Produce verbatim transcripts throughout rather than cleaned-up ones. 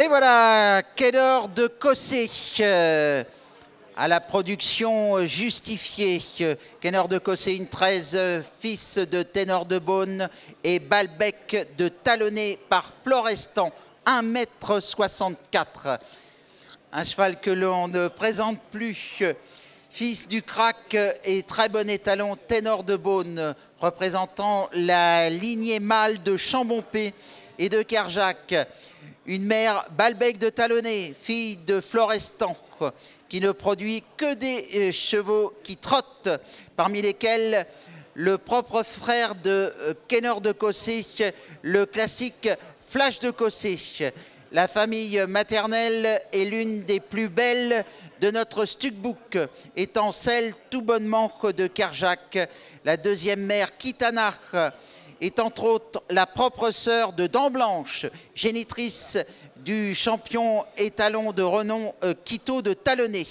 Et voilà, Kenner de Cossé euh, à la production justifiée. Kenner de Cossé, une treize, fils de Ténor de Beaune, et Balbec de Talonné par Florestan, un mètre soixante-quatre. Un cheval que l'on ne présente plus. Fils du crack et très bon étalon, Ténor de Beaune, représentant la lignée mâle de Chambompé et de Kerjac. Une mère, Balbec de Talonné, fille de Florestan, qui ne produit que des chevaux qui trottent, parmi lesquels le propre frère de Kenner de Cossé, le classique Flash de Cossé. La famille maternelle est l'une des plus belles de notre Stuckbook, étant celle tout bonnement de Kerjac. La deuxième mère, Kitana, est entre autres la propre sœur de Dent Blanche, génitrice du champion étalon de renom euh, Quito de Talonné,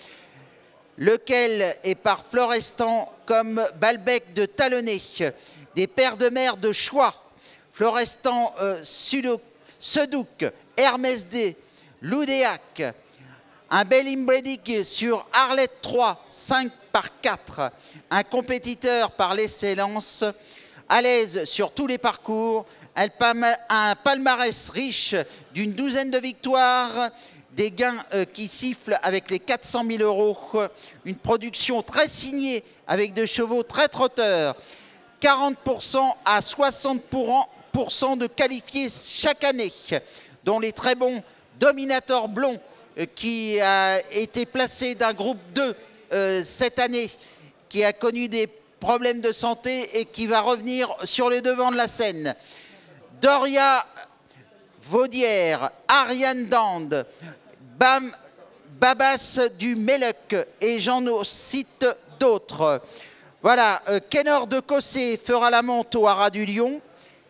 lequel est par Florestan comme Balbec de Talonné, des pères de mère de choix, Florestan euh, Sedouk, Hermès D, Loudéac, un bel inbreeding sur Arlette trois, cinq par quatre, un compétiteur par l'excellence, à l'aise sur tous les parcours, un palmarès riche d'une douzaine de victoires, des gains qui sifflent avec les quatre cent mille euros, une production très signée avec de chevaux très trotteurs, quarante pour cent à soixante pour cent de qualifiés chaque année, dont les très bons Dominator Blond, qui a été placé d'un groupe deux euh, cette année, qui a connu des problèmes de santé et qui va revenir sur les devants de la scène. Doria Vaudière, Ariane Dande, Bam, Babas du Méluc, et j'en cite d'autres. Voilà, euh, Kenner de Cossé fera la monte au Haras du Lion,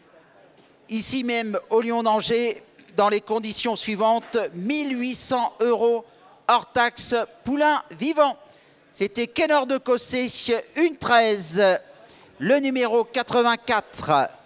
ici même au Lion d'Angers, dans les conditions suivantes, mille huit cents euros hors taxe, poulain vivant. C'était Kenner de Cossé, une treize, le numéro quatre-vingt-quatre.